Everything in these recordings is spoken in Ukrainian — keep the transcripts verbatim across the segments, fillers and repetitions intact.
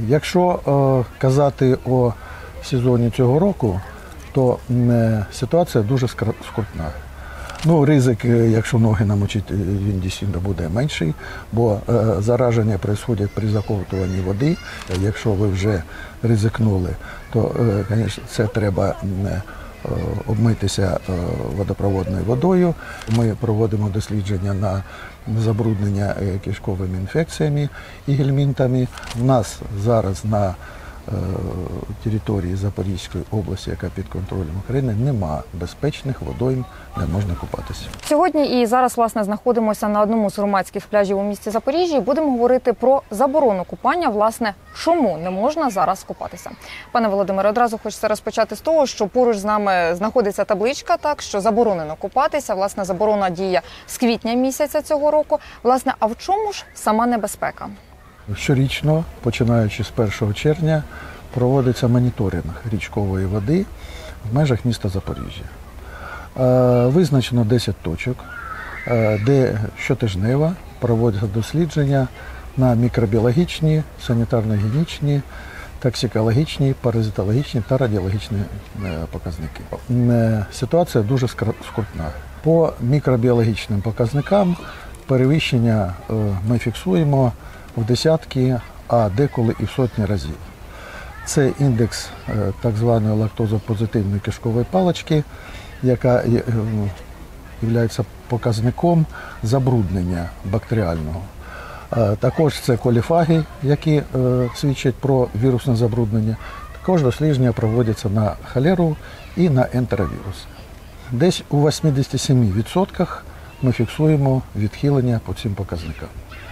Якщо е, казати о сезоні цього року, то е, ситуація дуже скрутна. Ну, ризик, якщо ноги намочити, він дійсно буде менший, бо е, зараження відбувається при заковтуванні води. Якщо ви вже ризикнули, то, звісно, е, це треба е, обмитися е, водопроводною водою. Ми проводимо дослідження на забруднення е, кишковими інфекціями і гельмінтами. У нас зараз на території Запорізької області, яка під контролем України, нема безпечних водойм, де можна купатися. Сьогодні і зараз, власне, знаходимося на одному з громадських пляжів у місті Запоріжжя і будемо говорити про заборону купання, власне, чому не можна зараз купатися. Пане Володимире, одразу хочеться розпочати з того, що поруч з нами знаходиться табличка, так, що заборонено купатися, власне, заборона діє з квітня місяця цього року. Власне, а в чому ж сама небезпека? Щорічно, починаючи з першого червня, проводиться моніторинг річкової води в межах міста Запоріжжя. Визначено десять точок, де щотижнево проводяться дослідження на мікробіологічні, санітарно-гігієнічні, токсикологічні, паразитологічні та радіологічні показники. Ситуація дуже скрутна. По мікробіологічним показникам перевищення ми фіксуємо в десятки, а деколи і в сотні разів. Це індекс так званої лактозопозитивної кишкової палички, яка є показником забруднення бактеріального. Також це коліфаги, які свідчать про вірусне забруднення. Також дослідження проводяться на холеру і на ентеровірус. Десь у вісімдесят сім відсотках ми фіксуємо відхилення по цим показникам.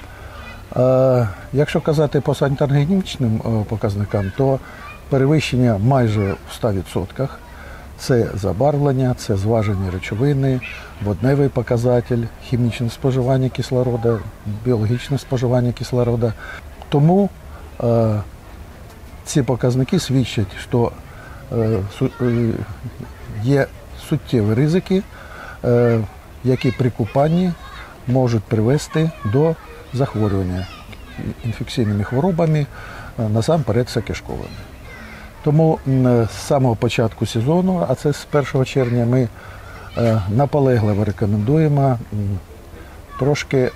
Якщо казати по санітарно-гігієнічним показникам, то перевищення майже в ста відсотках. Це забарвлення, це зважені речовини, водневий показатель, хімічне споживання кислороду, біологічне споживання кислороду. Тому е, ці показники свідчать, що е, су, е, є суттєві ризики, е, які при купанні можуть привести до захворювання інфекційними хворобами, насамперед це кишковими. Тому з самого початку сезону, а це з першого червня, ми наполегливо рекомендуємо трошки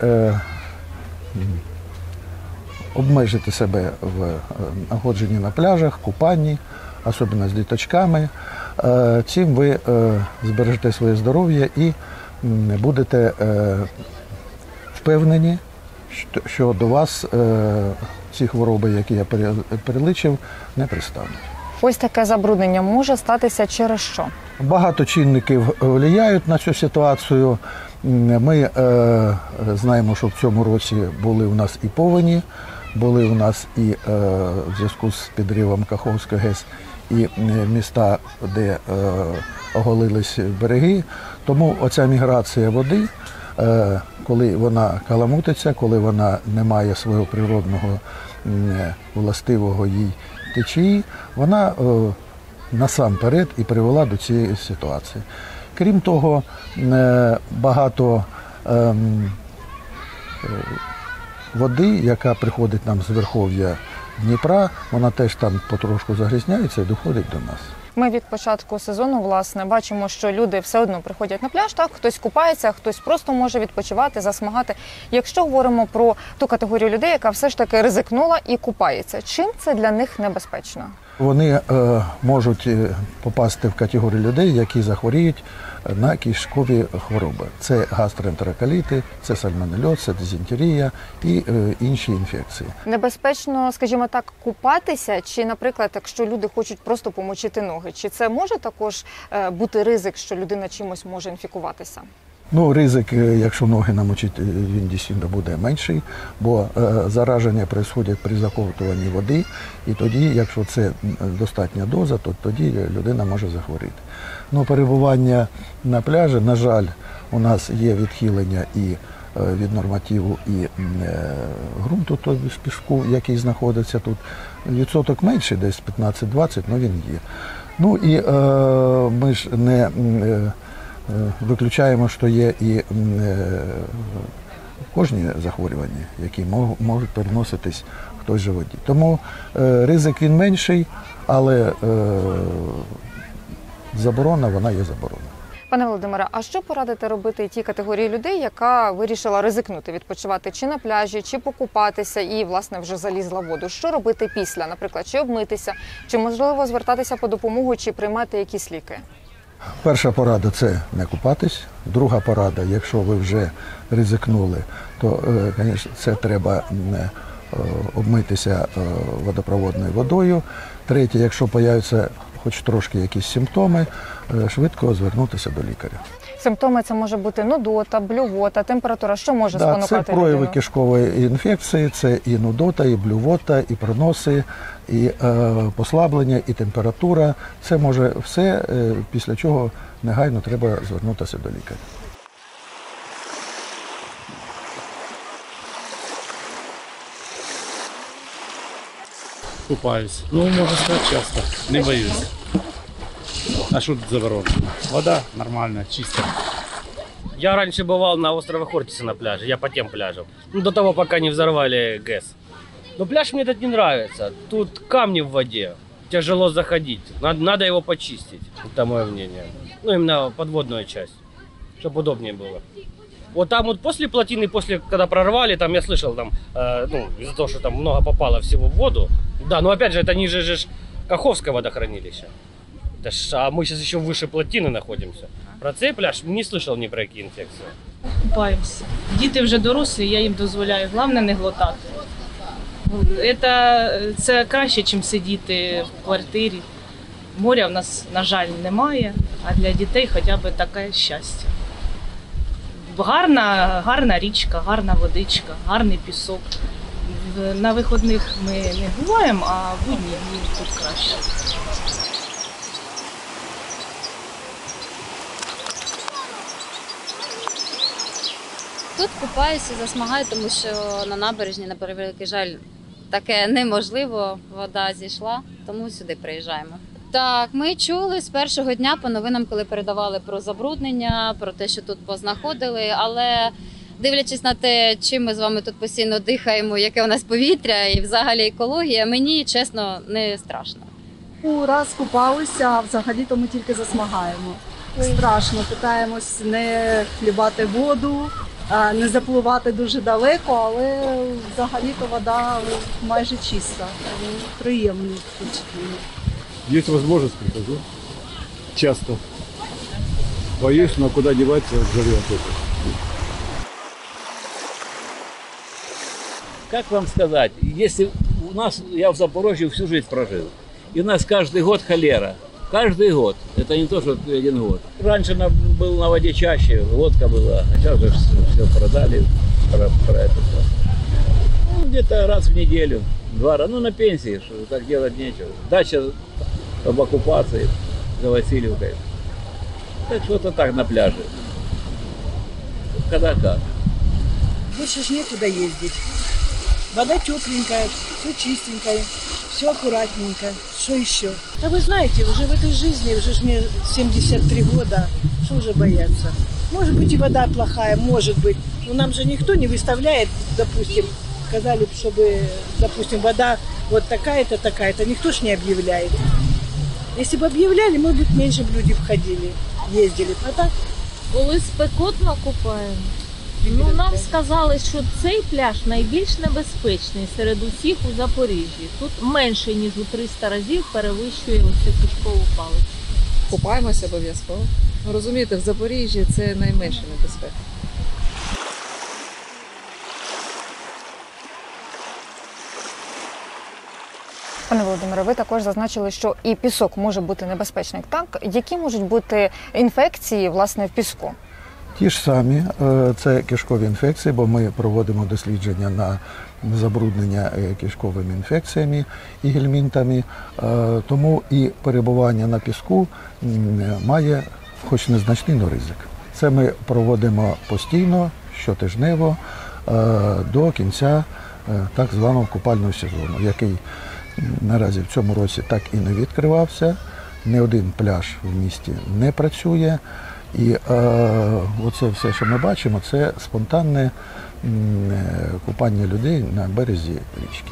обмежити себе в знаходженні на пляжах, купанні, особливо з діточками. Цим ви збережете своє здоров'я і будете впевнені, що до вас ці хвороби, які я перелічив, не пристануть. Ось таке забруднення може статися через що? Багато чинників впливають на цю ситуацію. Ми е, знаємо, що в цьому році були у нас і повені, були у нас і е, в зв'язку з підривом Каховської ГЕС, і міста, де е, оголились береги. Тому оця міграція води, е, коли вона каламутиться, коли вона не має свого природного властивого їй течії, вона е, насамперед і привела до цієї ситуації. Крім того, е, багато е, води, яка приходить нам з верхов'я Дніпра, вона теж там потрошку загрізняється і доходить до нас. Ми від початку сезону, власне, бачимо, що люди все одно приходять на пляж, так, хтось купається, хтось просто може відпочивати, засмагати. Якщо говоримо про ту категорію людей, яка все ж таки ризикнула і купається, чим це для них небезпечно? Вони е, можуть попасти в категорію людей, які захворіють на кишкові хвороби. Це гастроентероколіти, це сальмонельоз, це дизентерія і е, інші інфекції. Небезпечно, скажімо так, купатися, чи, наприклад, якщо люди хочуть просто помочити ноги, чи це може також е, бути ризик, що людина чимось може інфікуватися? Ну, ризик, якщо ноги намочити, він дійсно буде менший, бо е, зараження відбувається при заковтуванні води, і тоді, якщо це достатня доза, то тоді людина може захворіти. Ну, перебування на пляжі, на жаль, у нас є відхилення і е, від нормативу, і е, ґрунту, тобто з піску, який знаходиться тут. Відсоток менший, десь п'ятнадцять-двадцять, але він є. Ну і е, ми ж не... Е, виключаємо, що є і кожні захворювання, які можуть переноситись в той же воді. Тому е, ризик він менший, але е, заборона, вона є заборона. Пане Володимире, а що порадите робити тій категорії людей, яка вирішила ризикнути, відпочивати чи на пляжі, чи покупатися і, власне, вже залізла в воду? Що робити після, наприклад, чи обмитися, чи, можливо, звертатися по допомогу, чи приймати якісь ліки? Перша порада – це не купатись. Друга порада, якщо ви вже ризикнули, то, звісно, це треба е, обмитися е, водопроводною водою. Третє, якщо з'являються хоч трошки якісь симптоми, е, швидко звернутися до лікаря. Симптоми – це може бути нудота, блювота, температура. Що може Да, спонукати це прояви людину? кишкової інфекції, це і нудота, і блювота, і проноси, і е, послаблення, і температура. Це може все, е, після чого негайно треба звернутися до лікаря. Купаюсь. Ну, можно сказать, часто. Не боюсь. А что тут за ворон? Вода нормальная, чистая. Я раньше бывал на острове Хортиса на пляже, я по тем пляжам. Ну, до того, пока не взорвали ГЭС. Но пляж мне этот не нравится. Тут камни в воде, тяжело заходить. Надо, надо его почистить, это мое мнение. Ну, именно подводную часть, чтобы удобнее было. Вот там вот после плотины, после, когда прорвали, там я слышал, там, э, ну, из-за того, что там много попало всего в воду. Да, но опять же, это ниже же ж Каховское водохранилище. Это ж, а мы сейчас еще выше плотины находимся. Про цей пляж не слышал ни про какие инфекции. Купаємося. Діти вже дорослі, я їм дозволяю. Головне не глотати. Це, це краще, ніж сидіти в квартирі. Моря в нас, на жаль, немає, а для дітей хоча б таке щастя. Гарна, гарна річка, гарна водичка, гарний пісок. На виходних ми не буваємо, а в будні дні тут краще. Тут купаюся, засмагаю, тому що на набережні, на превеликий жаль, таке неможливо, вода зійшла, тому сюди приїжджаємо. Так, ми чули з першого дня по новинам, коли передавали про забруднення, про те, що тут познаходили, але дивлячись на те, чим ми з вами тут постійно дихаємо, яке у нас повітря і взагалі екологія, мені, чесно, не страшно. У раз купалися, а взагалі-то ми тільки засмагаємо. Страшно, питаємось не хлібати воду, а, не запливати дуже далеко, але взагалі-то вода майже чиста. Тому приємні впечатлення. Есть возможность, прихожу. Часто. Боюсь, но куда деваться, живет это. Как вам сказать, если у нас, я в Запорожье всю жизнь прожил, и у нас каждый год холера, каждый год, это не то, что один год. Раньше на, был на воде чаще, водка была, а сейчас уже все продали, про, про это. Ну, где-то раз в неделю, два раза, ну на пенсии, что так делать нечего. Дача об оккупации за Васильевкой. Так что-то так на пляже. Когда как. Больше ж некуда ездить. Вода тепленькая, все чистенькое, все аккуратненько. Что еще? Да вы знаете, уже в этой жизни, уже ж мне семьдесят три года, что уже бояться? Может быть и вода плохая, может быть. Но нам же никто не выставляет, допустим, сказали, чтобы, допустим, вода вот такая-то, такая-то. Никто ж не объявляет. Если бы объявляли, может быть, меньше бы люди входили, ездили. А так? Коли спекотно купаємо. Ну, нам сказали, що цей пляж найбільш небезпечний серед усіх у Запоріжжі. Тут менше, ніж у триста разів перевищує оцю кишкову палицю. Купаємося обов'язково. Ну, розумієте, в Запоріжжі це найменша небезпека. Пане Володимире, ви також зазначили, що і пісок може бути небезпечним. Так, які можуть бути інфекції, власне, в піску? Ті ж самі, це кишкові інфекції, бо ми проводимо дослідження на забруднення кишковими інфекціями і гельмінтами, тому і перебування на піску має хоч незначний, но ризик. Це ми проводимо постійно, щотижнево, до кінця так званого купального сезону, який наразі в цьому році так і не відкривався, ні один пляж в місті не працює. І е, оце все, що ми бачимо, це спонтанне м, купання людей на березі річки.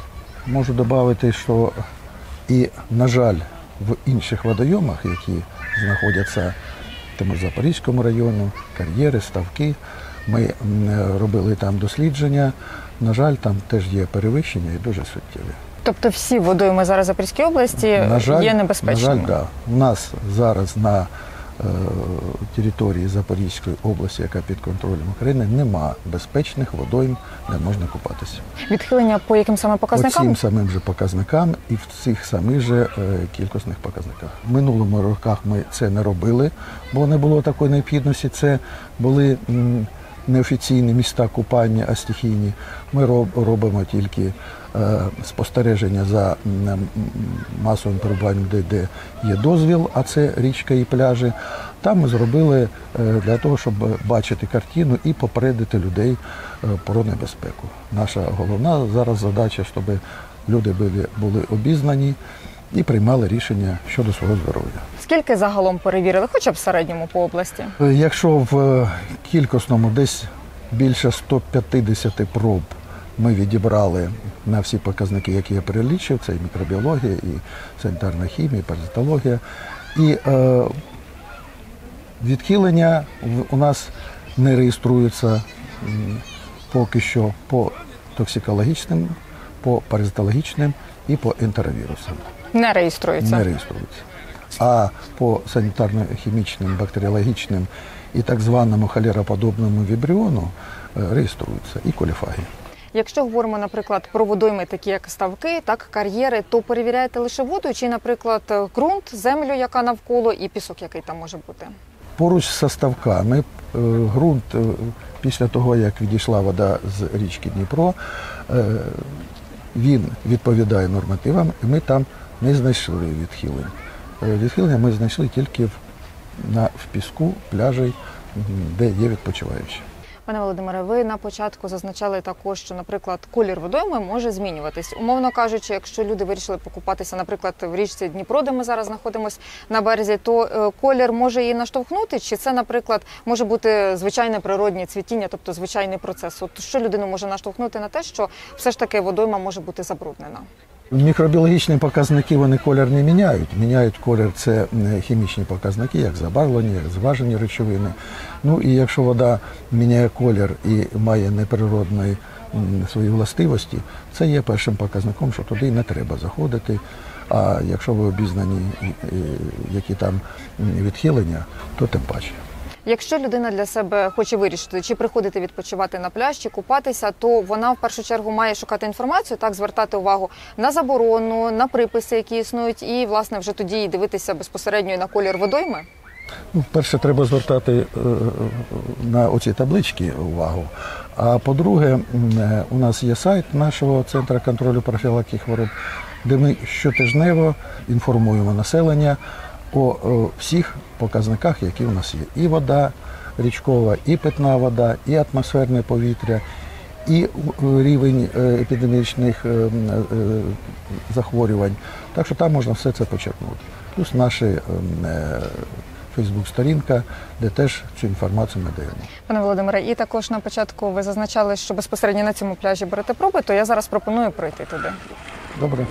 можу додати, що і, на жаль, в інших водойомах, які знаходяться в тому ж Запорізькому районі, кар'єри, ставки, ми м, робили там дослідження, на жаль, там теж є перевищення і дуже суттєві. Тобто всі водойми зараз Запорізької області На жаль, є небезпечними? На жаль, так. Да. У нас зараз на е, території Запорізької області, яка під контролем України, нема безпечних водойм, де можна купатися. Відхилення по яким саме По показникам? цим самим же показникам і в цих самих же е, кількісних показниках. В минулому роках ми це не робили, бо не було такої необхідності. Це були м, неофіційні міста купання, а стихійні. Ми роб, робимо тільки е, спостереження за м, масовим перебуванням, де, де є дозвіл, а це річка і пляжі. Там ми зробили е, для того, щоб бачити картину і попередити людей е, про небезпеку. Наша головна зараз задача, щоб люди були, були обізнані і приймали рішення щодо свого здоров'я. Скільки загалом перевірили, хоча б в середньому по області? Якщо в кількісному десь більше сто п'ятдесят проб ми відібрали на всі показники, які я перелічив, це і мікробіологія, і санітарна хімія, і паразитологія. І е, відхилення у нас не реєструються поки що по токсикологічним, по паразитологічним і по ентеровірусам. Не реєструються? Не реєструються. А по санітарно-хімічним, бактеріологічним і так званому холероподобному вібріону реєструються і коліфаги. Якщо говоримо, наприклад, про водойми, такі як ставки, так кар'єри, то перевіряєте лише воду чи, наприклад, ґрунт, землю, яка навколо, і пісок, який там може бути? Поруч з ставками ґрунт, після того, як відійшла вода з річки Дніпро, він відповідає нормативам, і ми там не знайшли відхилень. Відхилення ми знайшли тільки в, на, в піску, пляжі, де є відпочиваючі. Пане Володимире, ви на початку зазначали також, що, наприклад, колір водойми може змінюватись. Умовно кажучи, якщо люди вирішили покупатися, наприклад, в річці Дніпро, де ми зараз знаходимося на березі, то колір може її наштовхнути? Чи це, наприклад, може бути звичайне природнє цвітіння, тобто звичайний процес? От що людину може наштовхнути на те, що все ж таки водойма може бути забруднена? Мікробіологічні показники, вони колір не міняють. Міняють колір – це хімічні показники, як забарвлені, як зважені речовини. Ну і якщо вода міняє колір і має неприродні свої властивості, це є першим показником, що туди не треба заходити. А якщо ви обізнані, які там відхилення, то тим паче. Якщо людина для себе хоче вирішити, чи приходити відпочивати на пляж, чи купатися, то вона в першу чергу має шукати інформацію, так, звертати увагу на заборону, на приписи, які існують, і, власне, вже тоді дивитися безпосередньо на колір водойми? Ну, перше, треба звертати е, на оці таблички увагу. А по-друге, е, у нас є сайт нашого Центру контролю профілактики хвороб, де ми щотижнево інформуємо населення о, о всіх показниках, які у нас є. І вода річкова, і питна вода, і атмосферне повітря, і рівень епідемічних захворювань. Так що там можна все це почерпнути. Плюс наша фейсбук-сторінка, де теж цю інформацію ми даємо. Пане Володимире, і також на початку ви зазначали, що безпосередньо на цьому пляжі берете проби, то я зараз пропоную пройти туди. Добре.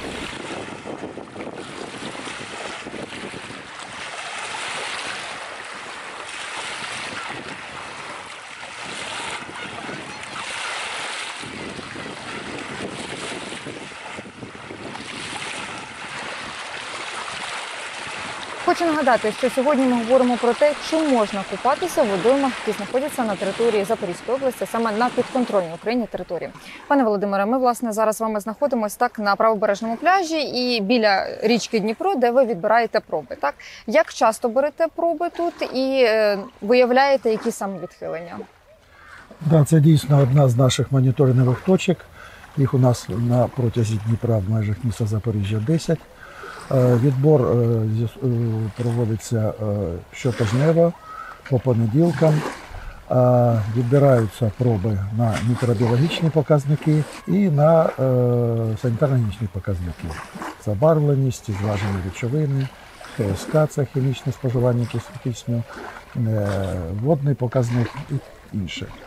Хочу нагадати, що сьогодні ми говоримо про те, чи можна купатися в водоймах, які знаходяться на території Запорізької області, саме на підконтрольній Україні території. Пане Володимире, ми, власне, зараз з вами знаходимося так на правобережному пляжі і біля річки Дніпро, де ви відбираєте проби. Так? Як часто берете проби тут і е, виявляєте, які саме відхилення? Да, це дійсно одна з наших моніторингових точок. Їх у нас на протязі Дніпра в межах міста Запоріжжя десять. Відбор проводиться щотижнево по понеділкам. Відбираються проби на мікробіологічні показники і на санітарно-гігієнічні показники. Забарвленість, зважені речовини, ХСК – це хімічне споживання кисню, водний показник і інше.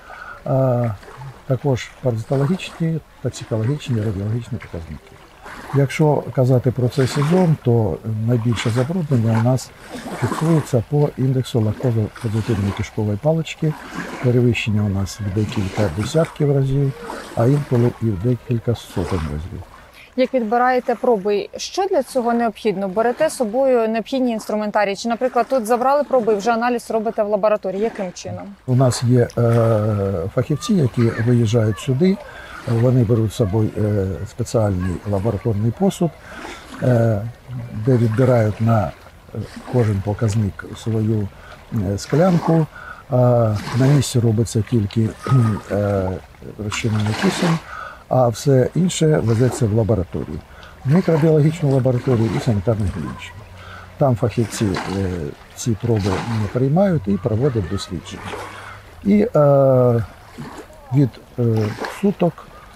а також паразитологічні, токсикологічні, радіологічні показники. Якщо казати про цей сезон, то найбільше забруднення у нас фіксується по індексу лактозопозитивної кишкової палички. Перевищення у нас в декілька десятків разів, а інколи і в декілька сотень разів. Як відбираєте проби, що для цього необхідно? Берете з собою необхідні інструментарії? Чи, наприклад, тут забрали проби і вже аналіз робите в лабораторії? Яким чином? У нас є е, фахівці, які виїжджають сюди. Вони беруть з собою е, спеціальний лабораторний посуд, е, де відбирають на кожен показник свою е, склянку. А на місці робиться тільки е, розчинений кисень, а все інше везеться в лабораторію. В мікробіологічну лабораторію і санітарно-гігієнічну. Там фахівці е, ці проби не приймають і проводять дослідження. І е, від е, суток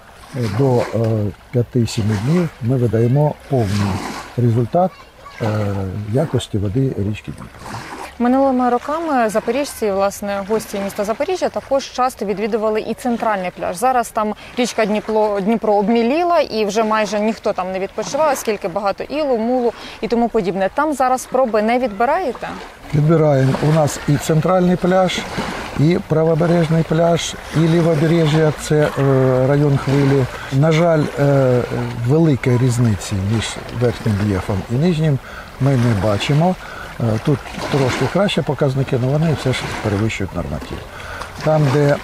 до п'яти-семи днів ми видаємо повний результат е, якості води річки Дніпро. Минулими роками запоріжці, власне, гості міста Запоріжжя також часто відвідували і центральний пляж. Зараз там річка Дніпро, Дніпро обміліла і вже майже ніхто там не відпочиває, оскільки багато ілу, мулу і тому подібне. Там зараз проби не відбираєте? Відбираємо. У нас і центральний пляж, і правобережний пляж, і лівобережжя – це район Хвилі. На жаль, великої різниці між верхнім рельєфом і нижнім ми не бачимо. Тут трошки краще показники, але вони все ж перевищують норматив. Там, де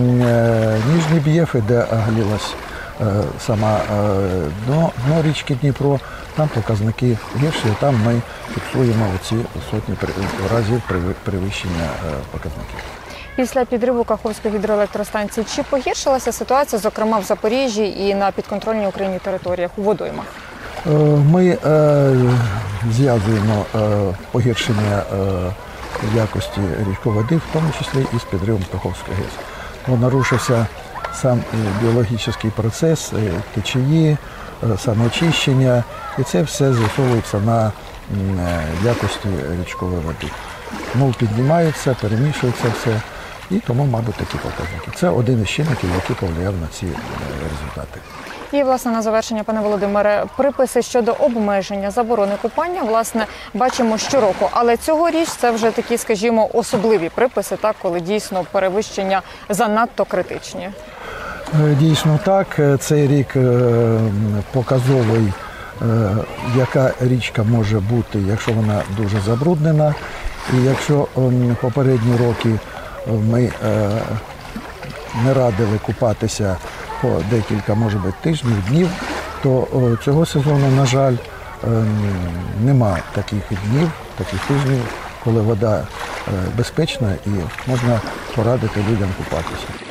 нижні б'єфи, де оголилась сама дно, дно річки Дніпро, там показники гірші, там ми фіксуємо оці сотні разів перевищення показників. Після підриву Каховської гідроелектростанції чи погіршилася ситуація, зокрема в Запоріжжі і на підконтрольній Україні територіях у водоймах? Ми е, зв'язуємо е, погіршення е, якості річкової води, в тому числі і з підривом Каховської ГЕС. Бо нарушився сам біологічний процес, е, течії, е, самоочищення, і це все з'ясовується на е, якості річкової води. Мул піднімається, перемішується все, і тому, мабуть, такі показники. Це один із чинників, який повлияв на ці результати. І, власне, на завершення, пане Володимире, приписи щодо обмеження, заборони купання, власне, бачимо щороку. Але цьогоріч це вже такі, скажімо, особливі приписи, так, коли дійсно перевищення занадто критичні. Дійсно так. Цей рік показовий, яка річка може бути, якщо вона дуже забруднена. І якщо попередні роки ми не радили купатися по декілька, може бути, тижнів, днів, то цього сезону, на жаль, нема таких днів, таких тижнів, коли вода безпечна і можна порадити людям купатися.